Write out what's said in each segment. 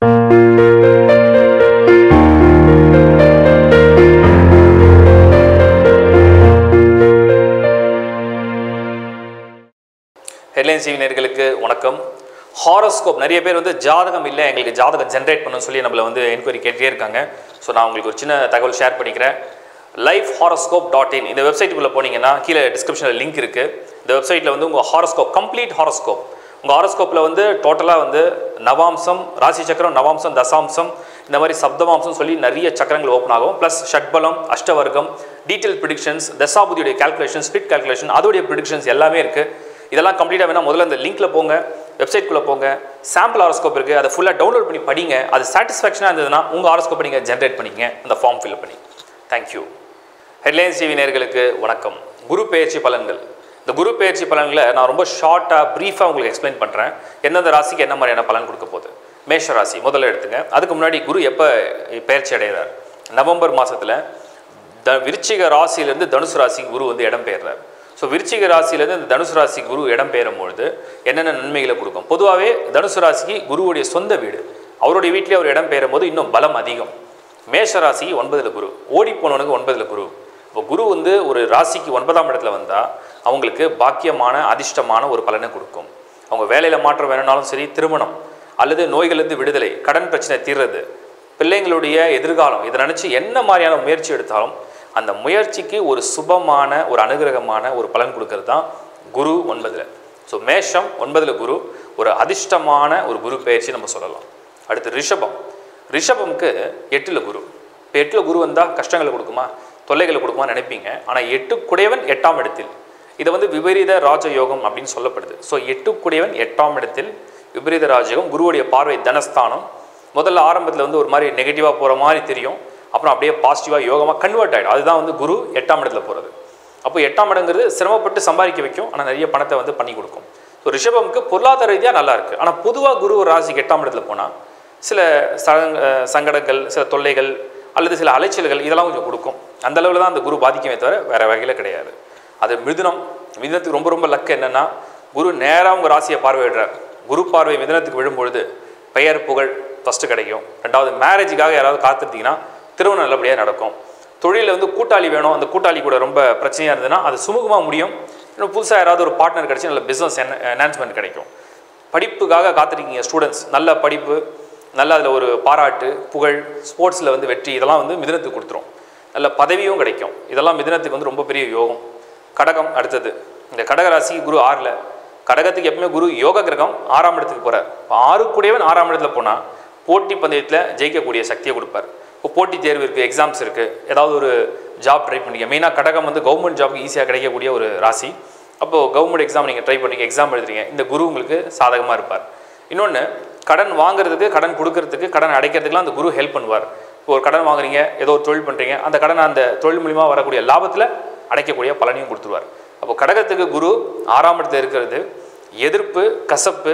Headlines TV நேயர்களுக்கு வணக்கம். Horoscope நிறைய பேர் வந்து ஜாதகம் இல்லை, எங்களுக்கு ஜாதகம் ஜென்ரேட் பண்ணணும்னு சொல்லி நம்மளை வந்து என்கொயரி கேட்டே இருக்காங்க. ஸோ நான் உங்களுக்கு ஒரு சின்ன தகவல் ஷேர் பண்ணிக்கிறேன். lifehoroscope.in இந்த வெப்சைட்டுக்குள்ளே போனீங்கன்னா கீழே டிஸ்கிரிப்ஷனில் லிங்க் இருக்குது. இந்த வெப்சைட்டில் வந்து உங்கள் ஹாரோஸ்கோப், கம்ப்ளீட் ஹாரோஸ்கோப், உங்கள் ஹாரோஸ்கோப்பில் வந்து டோட்டலாக வந்து நவாம்சம், ராசி சக்கரம், நவாம்சம், தசாம்சம், இந்த மாதிரி சப்தமாம்சம் சொல்லி நிறைய சக்கரங்கள் ஓப்பன் ஆகும். ப்ளஸ் ஷட்பலம், அஷ்டவர்க்கம், டீட்டெயில் ப்ரிடிக்ஷன்ஸ், தசாபுதியுடைய கால்குலேஷன், ஸ்பிட் கால்குலேஷன், அதோடைய ப்ரிடிக்ஷன்ஸ் எல்லாமே இருக்குது. இதெல்லாம் கம்ப்ளீட்டாக வேணால் முதல்ல இந்த லிங்க்கில் போங்க, வெப்சைட்குள்ளே போங்க, சாம்பிள் ஹாரோஸ்கோப் இருக்குது, அதை ஃபுல்லாக டவுன்லோட் பண்ணி படிங்க. அது சாட்டிஸ்ஃபேக்ஷனாக இருந்ததுன்னா உங்கள் ஹாரோஸ்கோப்பை நீங்கள் ஜென்ரேட் பண்ணிக்கங்க, அந்த ஃபார்ம் ஃபில் பண்ணி. தேங்க்யூ. ஹெட்லைன்ஸ் டிவி நேயர்களுக்கு வணக்கம். குரு பெயர்ச்சி பலன்கள். இந்த குரு பெயர்ச்சி பலன்களை நான் ரொம்ப ஷார்ட்டாக ப்ரீஃபாக உங்களுக்கு எக்ஸ்பிளைன் பண்ணுறேன். எந்தெந்த ராசிக்கு என்ன மாதிரியான பலன் கொடுக்க போகுது. மேஷ ராசி முதல்ல எடுத்துங்க. அதுக்கு முன்னாடி குரு எப்போ பெயர்ச்சி அடைகிறார்? நவம்பர் மாதத்தில் விருச்சிக ராசியிலேருந்து தனுசு ராசிக்கு குரு வந்து இடம் பெயர்றார். ஸோ விருச்சிக ராசியிலேருந்து இந்த தனுசு ராசிக்கு குரு இடம் பெயரும்பொழுது என்னென்ன நன்மைகளை கொடுக்கும்? பொதுவாகவே தனுசு ராசிக்கு குருவுடைய சொந்த வீடு, அவருடைய வீட்டிலே அவர் இடம் பெயரும் போது இன்னும் பலம் அதிகம். மேஷ ராசிக்கு 9ல் குரு, ஓடி போனவனுக்கு 9ல் குரு. இப்போ குரு வந்து ஒரு ராசிக்கு 9ஆம் இடத்துல வந்தால் அவங்களுக்கு பாக்கியமான அதிர்ஷ்டமான ஒரு பலனை கொடுக்கும். அவங்க வேலையில் மாற்றம் வேணும்னாலும் சரி, திருமணம் அல்லது நோய்களிலிருந்து விடுதலை, கடன் பிரச்சனை தீர்றது, பிள்ளைங்களுடைய எதிர்காலம், இதை நினச்சி என்ன மாதிரியான முயற்சி எடுத்தாலும் அந்த முயற்சிக்கு ஒரு சுபமான, ஒரு அனுகிரகமான ஒரு பலன் கொடுக்கறது தான் குரு 9ல். ஸோ மேஷம் 9ல் குரு, ஒரு அதிர்ஷ்டமான ஒரு குரு பெயர்ச்சி நம்ம சொல்லலாம். அடுத்து ரிஷபம். ரிஷபம்க்கு 8ல் குரு. இப்போ 8ல் குரு வந்தால் கஷ்டங்களை கொடுக்குமா, தொல்லைகளை கொடுக்குமான்னு நினைப்பீங்க. ஆனால் 8 8ஆம் இடத்தில், இதை வந்து விபரீத ராஜயோகம் அப்படின்னு சொல்லப்படுது. ஸோ 8 8ஆம் இடத்தில் விபரீத ராஜயோகம், குருவுடைய பார்வை தனஸ்தானம். முதல்ல ஆரம்பத்தில் வந்து ஒரு மாதிரி நெகட்டிவாக போகிற மாதிரி தெரியும், அப்புறம் அப்படியே பாசிட்டிவாக யோகமாக கன்வெர்ட் ஆகிடும். அதுதான் வந்து குரு 8ஆம் இடத்துல போகிறது. அப்போ 8ஆம் இடங்கிறது சிரமப்பட்டு சம்பாதிக்க வைக்கும், ஆனால் நிறைய பணத்தை வந்து பண்ணி கொடுக்கும். ஸோ ரிஷபம்க்கு பொருளாதார ரீதியாக நல்லா இருக்குது. ஆனால் பொதுவாக குரு ஒரு ராசிக்கு 8ஆம் இடத்துல போனால் சில சங்கடங்கள், சில தொல்லைகள் அல்லது சில அலைச்சல்கள் இதெல்லாம் கொஞ்சம் கொடுக்கும். அந்த அளவில் தான் அந்த குரு பாதிக்குமே தவிர வேறு வகையில் கிடையாது. அது மிதுனத்துக்கு ரொம்ப ரொம்ப லக்கு என்னென்னா, குரு நேராக உங்கள் ராசியை பார்வையிடுறார். குரு பார்வை மிதுனத்துக்கு விழும்பொழுது பெயர் புகழ் ஃபஸ்ட்டு கிடைக்கும். ரெண்டாவது, மேரேஜுக்காக யாராவது காத்திருந்தீங்கன்னா திருமணம் நல்லபடியாக நடக்கும். தொழிலில் வந்து கூட்டாளி வேணும், அந்த கூட்டாளி கூட ரொம்ப பிரச்சனையாக இருந்ததுன்னா அது சுமூகமாக முடியும். இன்னும் புதுசாக யாராவது ஒரு பார்ட்னர் கிடச்சி நல்ல பிஸ்னஸ் என்ஹான்ஸ்மெண்ட் கிடைக்கும். படிப்புக்காக காத்திருக்கீங்க ஸ்டூடெண்ட்ஸ், நல்ல படிப்பு, நல்ல அதில் ஒரு பாராட்டு, புகழ், ஸ்போர்ட்ஸில் வந்து வெற்றி, இதெல்லாம் வந்து மிதுனத்துக்கு கொடுத்துரும். நல்ல பதவியும் கிடைக்கும். இதெல்லாம் மிதுனத்துக்கு வந்து ரொம்ப பெரிய யோகம். கடகம் அடுத்தது. இந்த கடகராசிக்கு குரு 6ல். கடகத்துக்கு எப்பவுமே குரு யோக கிரகம் 6ஆம் இடத்துக்கு போகிறார். இப்போ 6 6ஆம் இடத்துல போனால் போட்டி பந்தயத்தில் ஜெயிக்கக்கூடிய சக்தியை கொடுப்பார். இப்போ போட்டித் தேர்வு இருக்குது, எக்ஸாம்ஸ் இருக்குது, ஏதாவது ஒரு ஜாப் ட்ரை பண்ணிக்க. மெயினாக கடகம் வந்து கவர்மெண்ட் ஜாப்க்கு ஈஸியாக கிடைக்கக்கூடிய ஒரு ராசி. அப்போது கவர்மெண்ட் எக்ஸாம் நீங்கள் ட்ரை பண்ணிங்க, எக்ஸாம் எழுதுறீங்க, இந்த குரு உங்களுக்கு சாதகமாக இருப்பார். இன்னொன்று, கடன் வாங்குறதுக்கு, கடன் கொடுக்கறதுக்கு, கடன் அடைக்கிறதுக்குலாம் அந்த குரு ஹெல்ப் பண்ணுவார். இப்போ ஒரு கடன் வாங்குறீங்க, ஏதோ ஒரு தொழில் பண்ணுறீங்க, அந்த கடன் அந்த தொழில் மூலிமா வரக்கூடிய லாபத்தில் அடைக்கக்கூடிய பலனையும் கொடுத்துருவார். அப்போ கடகத்துக்கு குரு 6ஆம் இடத்துல இருக்கிறது எதிர்ப்பு, கசப்பு,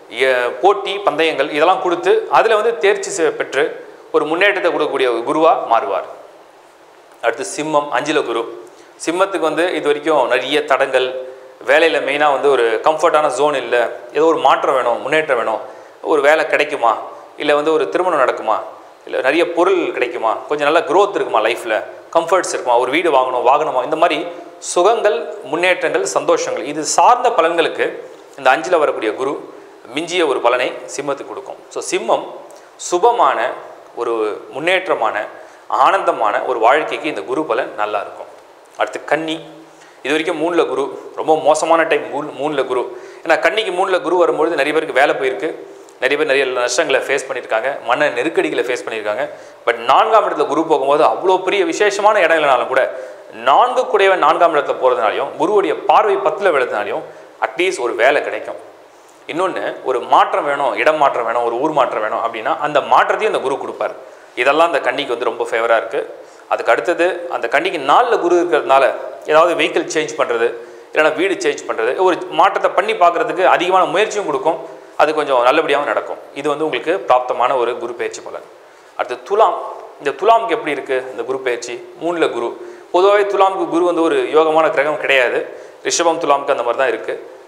போட்டி பந்தயங்கள் இதெல்லாம் கொடுத்து அதில் வந்து தேர்ச்சி பெற்று ஒரு முன்னேற்றத்தை கொடுக்கக்கூடிய குருவாக மாறுவார். அடுத்து சிம்மம் 5ல் குரு. சிம்மத்துக்கு வந்து இது வரைக்கும் நிறைய தடங்கள், வேலையில் மெயினாக வந்து ஒரு கம்ஃபர்டான ஜோன் இல்லை, ஏதோ ஒரு மாற்றம் வேணும், முன்னேற்றம் வேணும், ஒரு வேலை கிடைக்குமா, இல்லை வந்து ஒரு திருமணம் நடக்குமா, இல்லை நிறைய பொருள் கிடைக்குமா, கொஞ்சம் நல்ல க்ரோத் இருக்குமா, லைஃப்பில் கம்ஃபர்ட்ஸ் இருக்குமா, ஒரு வீடு வாங்கணும், வாகனமா, இந்த மாதிரி சுகங்கள், முன்னேற்றங்கள், சந்தோஷங்கள், இது சார்ந்த பலன்களுக்கு இந்த 5ல் வரக்கூடிய குரு மிஞ்சிய ஒரு பலனை சிம்மத்துக்கு கொடுக்கும். ஸோ சிம்மம் சுபமான ஒரு முன்னேற்றமான ஆனந்தமான ஒரு வாழ்க்கைக்கு இந்த குரு பலன் நல்லா இருக்கும். அடுத்து கன்னி. இது வரைக்கும் 3ல் குரு, ரொம்ப மோசமான டைம் 3ல் குரு. ஏன்னா கன்னிக்கு 3ல் குரு வரும்பொழுது நிறைய பேருக்கு வேலை போயிருக்கு, நிறைய பேர் நிறைய நஷ்டங்களை ஃபேஸ் பண்ணியிருக்காங்க, மன நெருக்கடிகளை ஃபேஸ் பண்ணியிருக்காங்க. பட் 4ஆம் இடத்துல குரு போகும்போது அவ்வளோ பெரிய விசேஷமான இடம் இல்லைனாலும் கூட 4ஆம் இடத்துல போகிறதுனாலையும் குருவுடைய பார்வை 10ல் விழுறதுனாலையும் அட்லீஸ்ட் ஒரு வேலை கிடைக்கும். இன்னொன்று, ஒரு மாற்றம் வேணும், இடம் மாற்றம் வேணும், ஒரு ஊர் மாற்றம் வேணும் அப்படின்னா அந்த மாற்றத்தையும் அந்த குரு கொடுப்பார். இதெல்லாம் அந்த கன்னிக்கு வந்து ரொம்ப ஃபேவராக இருக்குது. அதுக்கு அடுத்தது, அந்த கன்னிக்கு 4ல் குரு இருக்கிறதுனால ஏதாவது வெஹிக்கிள் சேஞ்ச் பண்ணுறது, இல்லைனா வீடு சேஞ்ச் பண்ணுறது, ஒரு மாற்றத்தை பண்ணி பார்க்குறதுக்கு அதிகமான முயற்சியும் கொடுக்கும். அது கொஞ்சம் நல்லபடியாகவும் நடக்கும். இது வந்து உங்களுக்கு பிராப்தமான ஒரு குரு பெயர்ச்சி பலன். அடுத்து துலாம். இந்த துலாமுக்கு எப்படி இருக்குது இந்த குரு பெயர்ச்சி? 3ல் குரு. பொதுவாகவே துலாமுக்கு குரு வந்து ஒரு யோகமான கிரகம் கிடையாது. ரிஷபம் துலாமுக்கு அந்த மாதிரி தான் இருக்குது.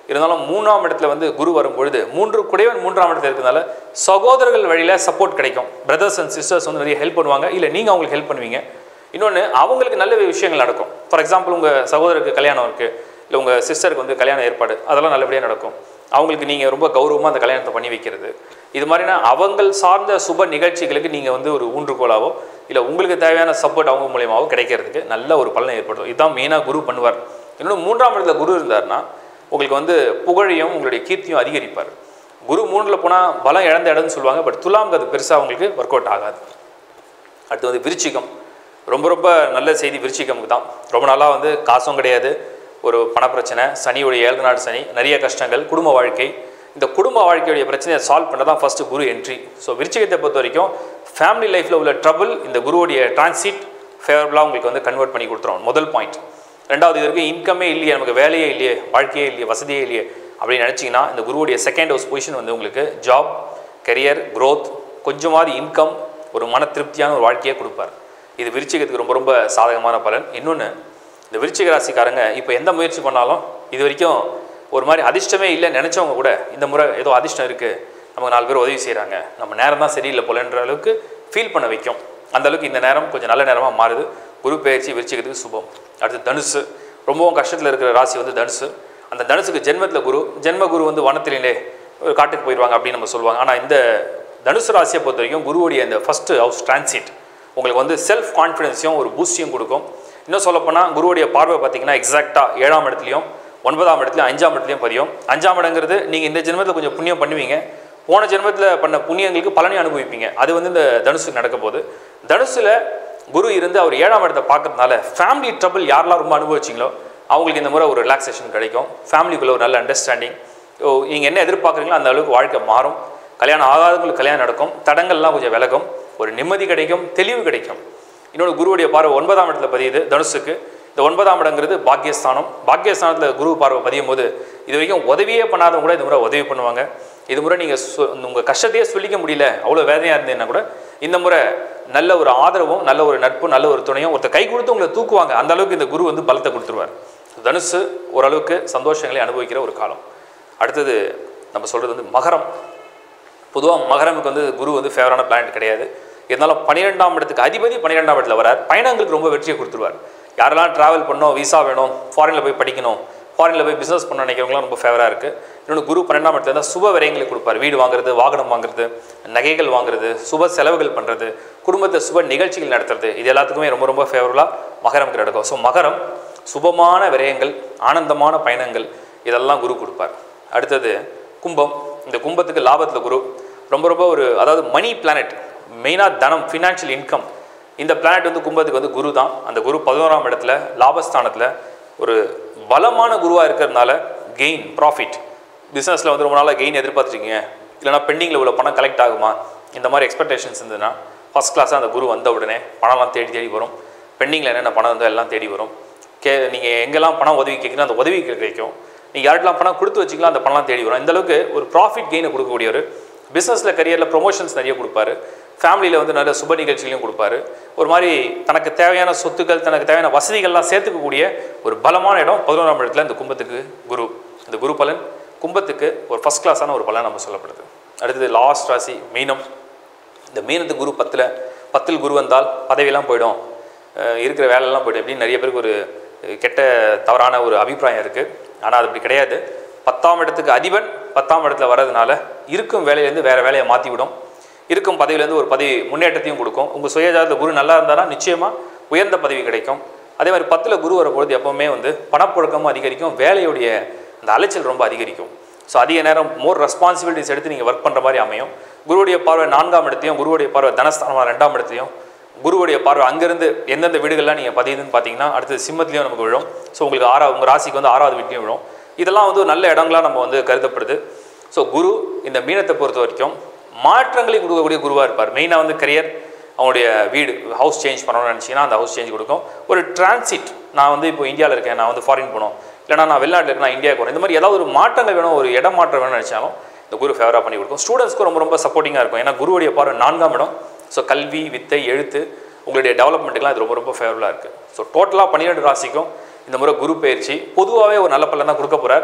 இருந்தாலும் 3ஆம் இடத்துல வந்து குரு வரும்பொழுது 3 குடைவன் 3ஆம் இடத்துல இருக்கிறதுனால சகோதரர்கள் வழியில் சப்போர்ட் கிடைக்கும். பிரதர்ஸ் அண்ட் சிஸ்டர்ஸ் வந்து நிறைய ஹெல்ப் பண்ணுவாங்க, இல்லை நீங்கள் அவங்களுக்கு ஹெல்ப் பண்ணுவீங்க. இன்னொன்று, அவங்களுக்கு நல்ல விஷயங்கள் நடக்கும். ஃபார் எக்ஸாம்பிள், உங்கள் சகோதரருக்கு கல்யாணம் இருக்குது, இல்லை உங்கள் சிஸ்டருக்கு வந்து கல்யாண ஏற்பாடு, அதெல்லாம் நல்லபடியாக நடக்கும். அவங்களுக்கு நீங்கள் ரொம்ப கௌரவமாக அந்த கல்யாணத்தை பண்ணி வைக்கிறது, இது மாதிரினா அவங்கள் சார்ந்த சுப நிகழ்ச்சிகளுக்கு நீங்கள் வந்து ஒரு ஊன்றுகோலாவோ இல்லை உங்களுக்கு தேவையான சப்போர்ட் அவங்க மூலியமாவோ கிடைக்கிறதுக்கு நல்ல ஒரு பலனை ஏற்படுத்தும். இதுதான் மெயினாக குரு பண்ணுவார். இன்னொன்று, 3ஆம் இடத்துல குரு இருந்தார்னா உங்களுக்கு வந்து புகழையும் உங்களுடைய கீர்த்தியும் அதிகரிப்பார். குரு 3ல் போனால் பலம் இழந்த இடம்னு சொல்லுவாங்க. பட் துலாம்க்கு அது பெருசாக அவங்களுக்கு ஒர்க் அவுட் ஆகாது. அடுத்து வந்து விருச்சிகம். ரொம்ப ரொம்ப நல்ல செய்தி விருச்சிகமுக்கு தான். ரொம்ப நாளாக வந்து காசும் கிடையாது, ஒரு பணப்பிரச்சனை, சனியுடைய 7 நாடு சனி, நிறைய கஷ்டங்கள், குடும்ப வாழ்க்கை. இந்த குடும்ப வாழ்க்கையுடைய பிரச்சனையை சால்வ் பண்ண தான் ஃபஸ்ட்டு குரு என்ட்ரி. ஸோ விருச்சிகத்தை பொறுத்த வரைக்கும் ஃபேமிலி லைஃப்பில் உள்ள ட்ரபிள் இந்த குருவுடைய டிரான்சிட் ஃபேவரபுளாக உங்களுக்கு வந்து கன்வெர்ட் பண்ணி கொடுத்துரும். முதல் பாயிண்ட். ரெண்டாவது, இது வரைக்கும் இன்கமே இல்லையே, நமக்கு வேலையே இல்லையே, வாழ்க்கையே இல்லையே, வசதியே இல்லையே அப்படின்னு நினச்சிங்கன்னா இந்த குருவுடைய செகண்ட் ஹவுஸ் பொசிஷன் வந்து உங்களுக்கு ஜாப், கரியர், க்ரோத், கொஞ்சமாவது இன்கம், ஒரு மன திருப்தியான ஒரு வாழ்க்கையை கொடுப்பார். இது விருச்சிகத்துக்கு ரொம்ப ரொம்ப சாதகமான பலன். இன்னொன்று, இந்த விருச்சிக ராசிக்காரங்க இப்போ எந்த முயற்சி பண்ணாலும் இது வரைக்கும் ஒரு மாதிரி அதிர்ஷ்டமே இல்லை நினச்சவங்க கூட இந்த முறை ஏதோ அதிர்ஷ்டம் இருக்குது, நமக்கு 4 பேர் உதவி செய்கிறாங்க, நம்ம நேரம் தான் சரியில்லை போலன்ற அளவுக்கு ஃபீல் பண்ண வைக்கும். அந்த அளவுக்கு இந்த நேரம் கொஞ்சம் நல்ல நேரமாக மாறுது. குரு பெயர்ச்சி விருச்சிகத்துக்கு சுபம். அடுத்து தனுசு. ரொம்பவும் கஷ்டத்தில் இருக்கிற ராசி வந்து தனுசு. அந்த தனுசுக்கு ஜென்மத்தில் குரு, ஜென்ம குரு வந்து வனத்திலே ஒரு காட்டுக்கு போயிடுவாங்க அப்படின்னு நம்ம சொல்லுவாங்க. ஆனால் இந்த தனுசு ராசியை பொறுத்த வரைக்கும் குருவுடைய இந்த ஃபஸ்ட்டு ஹவுஸ் டிரான்சிட் உங்களுக்கு வந்து செல்ஃப் கான்ஃபிடென்ஸையும் ஒரு பூஸ்டையும் கொடுக்கும். இன்னும் சொல்லப்போனால் குருவுடைய பார்வை பார்த்திங்கன்னா எக்ஸாக்டாக 7ஆம் இடத்துலையும் 9ஆம் இடத்துலையும் 5ஆம் இடத்துலையும் பதியும். 5ஆம் இடங்கிறது நீங்கள் இந்த ஜென்மத்தில் கொஞ்சம் புண்ணியம் பண்ணுவீங்க, போன ஜென்மத்தில் பண்ண புண்ணியங்களுக்கு பலனை அனுபவிப்பீங்க. அது வந்து இந்த தனுசுக்கு நடக்க போகுது. தனுசில் குரு இருந்து அவர் 7ஆம் இடத்தை பார்க்கறதுனால ஃபேமிலி ட்ரபிள் யாரெல்லாம் ரொம்ப அனுபவிச்சிங்களோ அவங்களுக்கு இந்த முறை ஒரு ரிலாக்ஸேஷன் கிடைக்கும். ஃபேமிலிக்குள்ளே ஒரு நல்ல அண்டர்ஸ்டாண்டிங், நீங்கள் என்ன எதிர்பார்க்குறீங்களோ அந்த அளவுக்கு வாழ்க்கை மாறும். கல்யாணம் ஆகாதவங்களுக்கு கல்யாணம் நடக்கும், தடங்கள்லாம் கொஞ்சம் விலகும், ஒரு நிம்மதி கிடைக்கும், தெளிவு கிடைக்கும். இன்னொன்று, குருவுடைய பார்வை 9ஆம் இடத்துல பதியுது தனுசுக்கு. இந்த 9ஆம் இடங்கிறது பாக்கியஸ்தானம். பாக்கியஸ்தானத்தில் குரு பார்வை பதியும் போது இது வரைக்கும் உதவியே பண்ணாதவங்க கூட இந்த முறை உதவி பண்ணுவாங்க. இது முறை நீங்கள் உங்கள் கஷ்டத்தையே சொல்லிக்க முடியல, அவ்வளோ வேதனையாக இருந்தீங்கன்னா கூட இந்த முறை நல்ல ஒரு ஆதரவும், நல்ல ஒரு நட்பும், நல்ல ஒரு துணையும், ஒருத்தர் கை கொடுத்து உங்களை தூக்குவாங்க. அந்த அளவுக்கு இந்த குரு வந்து பலத்தை கொடுத்துருவார். தனுசு ஓரளவுக்கு சந்தோஷங்களை அனுபவிக்கிற ஒரு காலம். அடுத்தது நம்ம சொல்கிறது வந்து மகரம். பொதுவாக மகரமுக்கு வந்து குரு வந்து ஃபேவரான பிளானட் கிடையாது. இருந்தாலும் 12ஆம் இடத்துக்கு அதிபதி 12ஆம் இடத்துல வரார். பயணங்களுக்கு ரொம்ப வெற்றியை கொடுத்துருவார். யாரெல்லாம் ட்ராவல் பண்ணோம், விசா வேணும், ஃபாரினில் போய் படிக்கணும், ஃபாரினில் போய் பிஸ்னஸ் பண்ண நினைக்கிறவங்களாம் ரொம்ப ஃபேவராக இருக்குது. இன்னொன்று, குரு 12ஆம் இடத்துல இருந்தால் சுப விரயங்களை கொடுப்பார். வீடு வாங்குறது, வாகனம் வாங்குறது, நகைகள் வாங்குறது, சுப செலவுகள் பண்ணுறது, குடும்பத்தை சுப நிகழ்ச்சிகள் நடத்துறது, இது எல்லாத்துக்குமே ரொம்ப ரொம்ப ஃபேவரபுளாக மகரமுக்கு நடக்கும். ஸோ மகரம் சுபமான விரயங்கள், ஆனந்தமான பயணங்கள், இதெல்லாம் குரு கொடுப்பார். அடுத்தது கும்பம். இந்த கும்பத்துக்கு லாபத்தில் குரு ரொம்ப ரொம்ப ஒரு, அதாவது மணி பிளானட், மெயினாக தனம், ஃபினான்ஷியல் இன்கம். இந்த பிளானட் வந்து கும்பத்துக்கு வந்து குரு தான். அந்த குரு 11ஆம் இடத்துல லாபஸ்தானத்தில் ஒரு பலமான குருவாக இருக்கிறதுனால கெயின், ப்ராஃபிட், பிஸ்னஸில் வந்து ரொம்ப நாளாக கெயின் எதிர்பார்த்துருக்கீங்க, இல்லைனா பெண்டிங்கில் உள்ள பணம் கலெக்ட் ஆகுமா, இந்த மாதிரி எக்ஸ்பெக்டேஷன்ஸ் இருந்ததுன்னா ஃபஸ்ட் கிளாஸாக அந்த குரு வந்த உடனே பணம்லாம் தேடி தேடி வரும். பெண்டிங்கில் என்னென்ன பணம் இருந்தால் எல்லாம் தேடி வரும். நீங்கள் எங்கெல்லாம் பணம் உதவி கேட்குறீங்களோ அந்த உதவி கிடைக்கும். நீங்கள் யாருக்கெல்லாம் பணம் கொடுத்து வச்சிக்கலாம் அந்த பணம்லாம் தேடி வரும். இந்தளவுக்கு ஒரு ப்ராஃபிட் கெயினை கொடுக்கக்கூடியவர். பிஸ்னஸில் கரியரில் ப்ரொமோஷன்ஸ் நிறைய கொடுப்பாரு. ஃபேமிலியில் வந்து நிறைய சுப நிகழ்ச்சிகளையும் கொடுப்பாரு. ஒரு மாதிரி தனக்கு தேவையான சொத்துக்கள், தனக்கு தேவையான வசதிகள்லாம் சேர்த்துக்கக்கூடிய ஒரு பலமான இடம் 11ஆம் இடத்துல இந்த கும்பத்துக்கு குரு. இந்த குரு பலன் கும்பத்துக்கு ஒரு ஃபஸ்ட் கிளாஸான ஒரு பலன் நம்ம சொல்லப்படுது. அடுத்தது லாஸ்ட் ராசி மீனம். இந்த மீனத்துக்கு குரு 10ல் குரு வந்தால் பதவியெல்லாம் போயிடும், இருக்கிற வேலையெல்லாம் போய்டும் அப்படின்னு நிறைய பேருக்கு ஒரு கெட்ட தவறான ஒரு அபிப்பிராயம் இருக்குது. ஆனால் அது அப்படி கிடையாது. 10ஆம் இடத்துக்கு அதிபன் 10ஆம் இடத்துல வர்றதுனால இருக்கும் வேலையிலேருந்து வேறு வேலையை மாற்றி விடும். இருக்கும் பதவியிலேருந்து ஒரு பதவி முன்னேற்றத்தையும் கொடுக்கும். உங்கள் சுயஜாதத்தில் குரு நல்லா இருந்தாலும் நிச்சயமாக உயர்ந்த பதவி கிடைக்கும். அதே மாதிரி 10ல் குரு வரும்பொழுது எப்போவுமே வந்து பணப்புழக்கமும் அதிகரிக்கும், வேலையுடைய அந்த அலைச்சல் ரொம்ப அதிகரிக்கும். ஸோ அதிக நேரம் மோர் ரெஸ்பான்சிபிலிட்டிஸ் எடுத்து நீங்கள் ஒர்க் பண்ணுற மாதிரி அமையும். குருவுடைய பார்வை 4ஆம் இடத்தையும், குருவுடைய பார்வை தனஸ்தானமாக 2ஆம் இடத்தையும், குருவுடைய பார்வை அங்கேருந்து எந்தெந்த வீடுகள்லாம் நீங்கள் பதியுதுன்னு பார்த்தீங்கன்னா அடுத்தது சிம்மத்துலேயும் நமக்கு விழும். ஸோ உங்களுக்கு உங்கள் ராசிக்கு வந்து 6வது வீட்லையும் விழும். இதெல்லாம் வந்து நல்ல இடங்களாக நம்ம வந்து கருதப்படுது. ஸோ குரு இந்த மீனத்தை பொறுத்த வரைக்கும் மாற்றங்களை கொடுக்கக்கூடிய குருவாக இருப்பார். மெயினாக வந்து கரியர், அவங்களுடைய வீடு, ஹவுஸ் சேஞ்ச் பண்ணணும்னு நினச்சிங்கன்னா அந்த ஹவுஸ் சேஞ்ச் கொடுக்கும். ஒரு டிரான்சிட், நான் வந்து இப்போ இந்தியாவில் இருக்கேன், நான் வந்து ஃபாரின் போகணும், இல்லைனா நான் வெளிநாட்டில் இருக்கேன், நான் இந்தியாவுக்கு போகணும், இந்த மாதிரி ஏதாவது ஒரு மாற்றங்கள் வேணும், ஒரு இடம் மாற்றம் வேணும்னு நினச்சாலும் இந்த குரு ஃபேவராக பண்ணி கொடுக்கும். ஸ்டூடெண்ட்ஸ்க்கு ரொம்ப ரொம்ப சப்போர்ட்டிங்காக இருக்கும். ஏன்னா குருவுடைய பார்வை 4ஆம் இடம். ஸோ கல்வி, வித்தை, எழுத்து, உங்களுடைய டெவலப்மெண்ட்டுக்கெலாம் இது ரொம்ப ரொம்ப ஃபேவரபுளாக இருக்குது. ஸோ டோட்டலாக 12 ராசிக்கும் இந்த முறை குரு பயிற்சி பொதுவாகவே ஒரு நல்ல பலன் தான் கொடுக்க போகிறார்.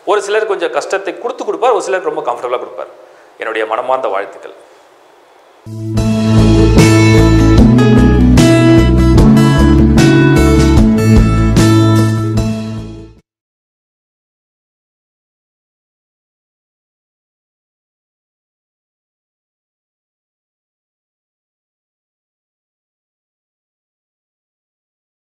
ஒரு சிலர் கொஞ்சம் கஷ்டத்தை கொடுப்பார், ஒரு சிலருக்கு ரொம்ப கம்ஃபர்டபுளாக கொடுப்பார். என்னுடைய மனமார்ந்த வாழ்த்துக்கள்.